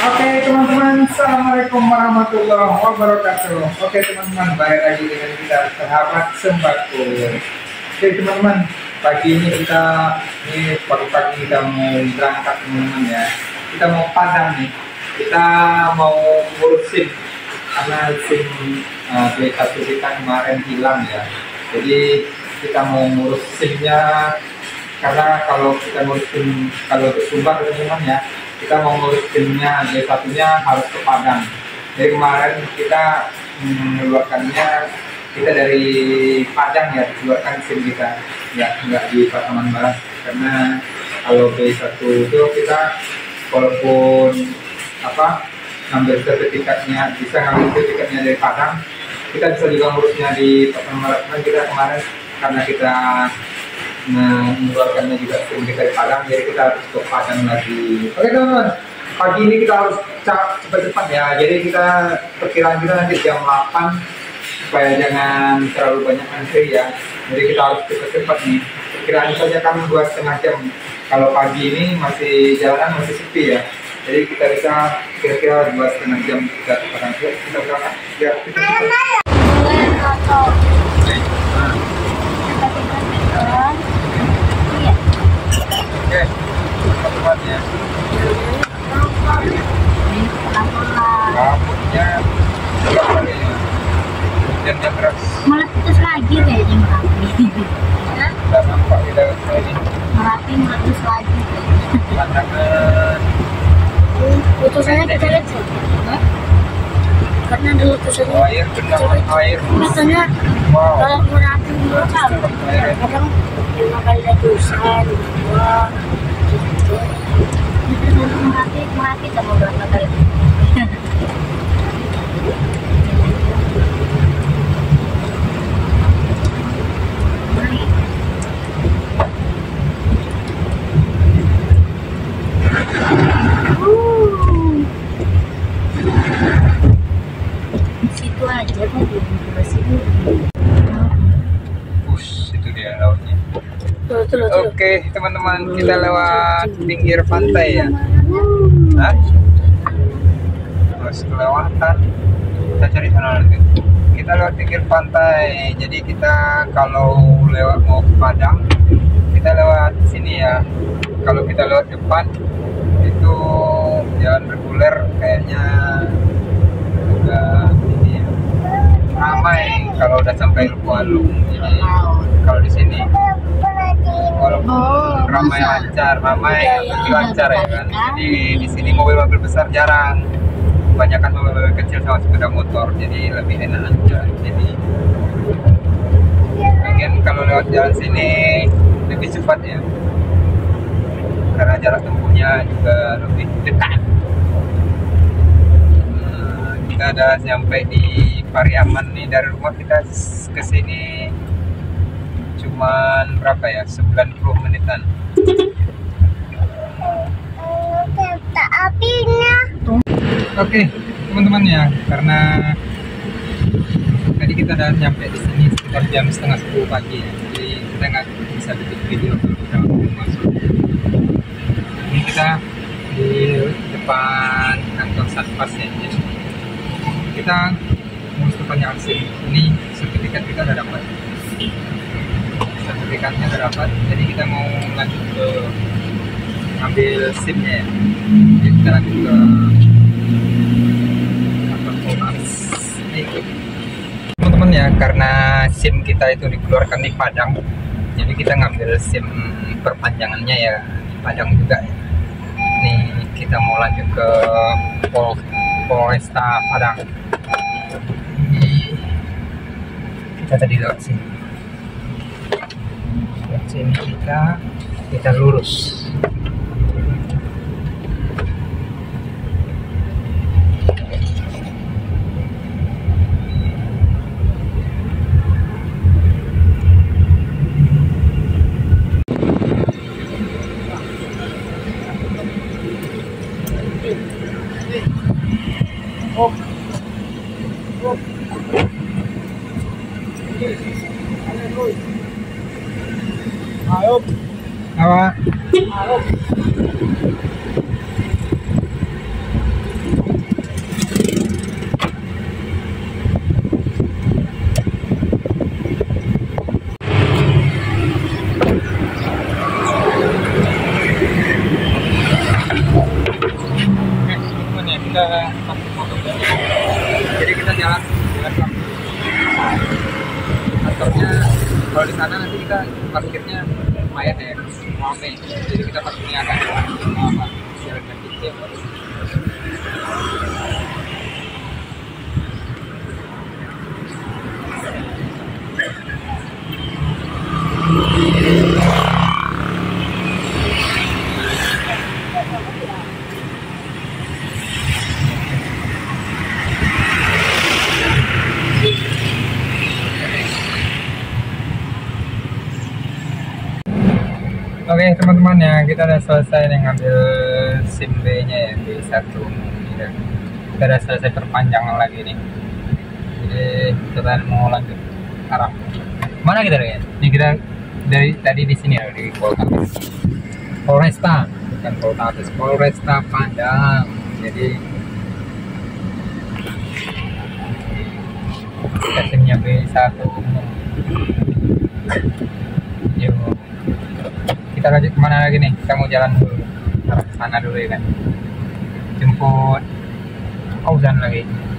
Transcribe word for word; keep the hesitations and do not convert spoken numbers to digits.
Oke teman-teman, assalamualaikum warahmatullahi wabarakatuh. Oke teman-teman, balik lagi dengan kita sahabat sembako. Oke teman-teman, pagi ini kita ini pagi-pagi kita mau berangkat teman-teman ya. Kita mau padang nih. Kita mau ngurus SIM karena SIM uh, B satu kita kemarin hilang ya. Jadi kita mau ngurus SIM-nya karena kalau kita ngurus SIM kalau Sumbar teman-teman ya, kita mau ngurus SIM-nya B satu-nya harus ke Padang. Jadi kemarin kita mengeluarkannya kita dari Padang ya, keluarkan SIM kita ya, nggak di Pasaman Barat, karena kalau B satu itu kita walaupun apa ngambil sertifikatnya, bisa ngambil sertifikatnya dari Padang, kita bisa juga ngurusnya di Pasaman Barat. Kan kita kemarin karena kita mengeluarkannya juga SIM kita di Padang, jadi kita harus ke Padang lagi. Oke teman-teman, pagi ini kita harus cepat-cepat ya, jadi kita perkiraan kita nanti jam delapan supaya jangan terlalu banyak antri ya, jadi kita harus cepat-cepat nih. Perkiraan saja kan dua setengah jam, kalau pagi ini masih jalanan masih sepi ya, jadi kita bisa kira-kira dua setengah jam kita ke Padang. Kita berangkat ya, kita cepat. Oke, tempatnya. Rambutnya berapa ya? Hujannya keras. Malah putus lagi kayaknya Merapi. Tidak nampak kita ini. Merapi meletus lagi. Pandangan. Putusannya kecil-kecil. Karena ada letusannya. Oh, air, genangan air. Biasanya kalau Merapi meletus, kadang lima kali letusan, dua, gitu. Merapi, Merapi sama berapa kali? Situ aja kan belum ke sini. Push, itu dia lautnya. Tuh, tuh, tuh. Oke teman-teman, kita lewat pinggir pantai ya. Hah? Terus kelewatan. Kita cari sana nanti. Kita lewat pinggir pantai. Jadi kita kalau lewat mau ke Padang, kita lewat sini ya. Kalau kita lewat depan itu jalan reguler kayaknya juga ini ya, ramai kalau udah sampai Lubu Alung. Jadi kalau di sini walaupun Oh, ramai masa? lancar, ramai Iya, iya, tapi lancar ya kan. kan. Jadi di sini mobil-mobil besar jarang, kebanyakan mobil-mobil kecil sama sepeda motor, jadi lebih enak aja. Jadi mungkin kalau lewat jalan sini lebih cepat ya, karena jarak tempuhnya juga lebih dekat. Nah, kita udah sampai di Pariaman nih, dari rumah kita ke sini cuman berapa ya, sembilan puluh menitan. Oke teman-teman ya, karena tadi kita udah nyampe di sini sekitar jam setengah sepuluh pagi ya, jadi kita nggak bisa bikin video kalau kita belum masuk. Ini kita di depan kantor Satpas ya, jadi kita ngurus perpanjangan SIM. Ini sertifikat kita udah dapat. Sertifikatnya udah dapat, jadi kita mau lanjut ke ambil SIM-nya ya. Jadi kita lanjut ke kantor Polres. Teman-teman ya, karena SIM kita itu dikeluarkan di Padang, jadi kita ngambil SIM perpanjangannya ya di Padang juga ya. Nih kita mau lanjut ke Pol Polresta Padang. Kita tadi lewat sini. Sini kita kita lurus. Oh. Oh. Ayo. Apa? Ayo. kita parkir motor. Jadi kita jalan jalan ke kantornya. Kalau di sana nanti kita parkirnya lumayan ya, ramai. Jadi kita parkirnya agak lama, jalan kaki ya. Oke teman-teman ya, kita udah selesai nih ngambil SIM B nya ya, B satu ya. Kita udah selesai perpanjang lagi nih. Jadi kita mau lanjut arah mana kita ya? Ini kita dari tadi di sini ya, di Poltabes. Polresta, bukan Poltabes, Polresta Padang. Jadi kita SIM-nya B satu umum. Yuk. Kita lanjut kemana lagi nih? Kita mau jalan dulu arah sana dulu ya kan, jemput Fauzan lagi.